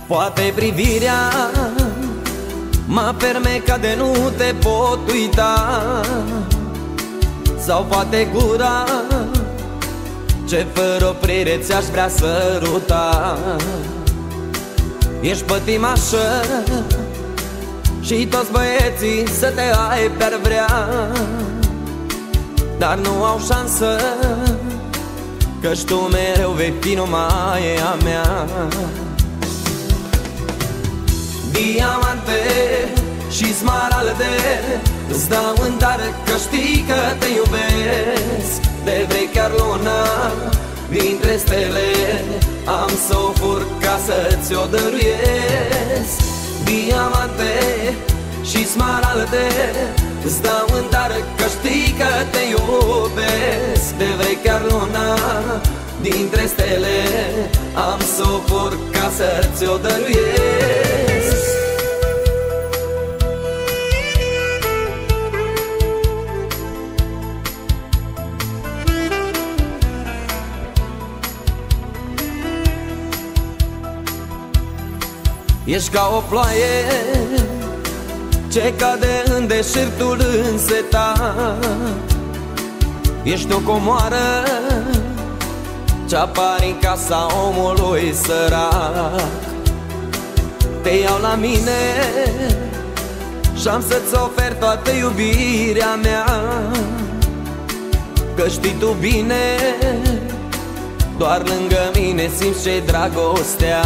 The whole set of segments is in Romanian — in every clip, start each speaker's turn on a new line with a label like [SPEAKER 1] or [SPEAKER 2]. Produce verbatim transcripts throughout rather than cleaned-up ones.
[SPEAKER 1] Poate privirea mă fermeca de nu te pot uita, sau poate gura ce fără oprire ți-aș vrea săruta. Ești pătimașă și toți băieții să te ai pe-ar vrea, dar nu au șansă, căci tu mereu vei fi numai a mea. Diamante și smaralde îți dau în dar, că știi că te iubesc. De vrei chiar luna dintre stele, am să o fur ca să ți-o dăruiesc. Diamante și smaralde îți dau în dar, că știi că te iubesc. De vrei chiar luna dintre stele, am să o fur ca să ți-o dăruiesc. Ești ca o ploaie ce cade în deșertul însetat. Ești o comoară ce apare în casa omului sărac. Te iau la mine și-am să-ți ofer toată iubirea mea, că știi tu bine, doar lângă mine simți ce-i dragostea.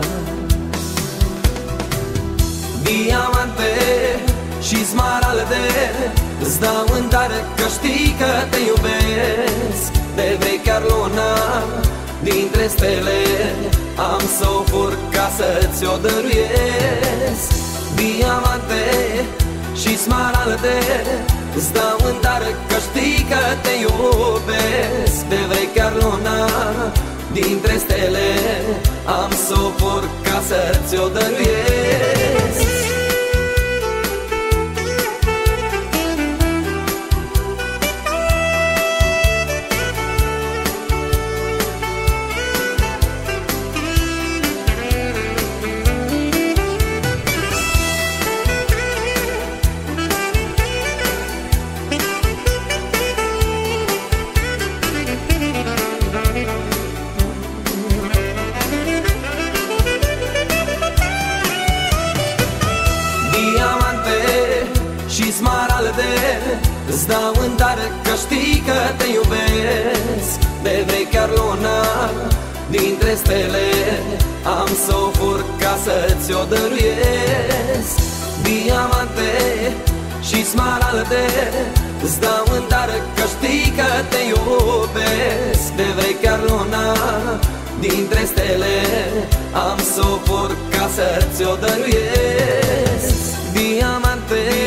[SPEAKER 1] Diamante și smaralde îți dau în dar, că știi că te iubesc. De vrei chiar luna dintre stele, am să o fur ca să ți-o dăruiesc. Diamante și smaralde îți dau în dar, că știi că te iubesc. De vrei chiar luna dintre stele, am să o fur ca să ți-o dăruiesc. Și smaralde îți dau în dar, că știi că te iubesc. De vrei chiar luna dintre stele, am să o fur ca să ți-o dăruiesc. Diamante și smaralde îți dau în dar, că știi că te iubesc. De vrei chiar luna dintre stele, am să o fur ca să ți-o dăruiesc. Diamante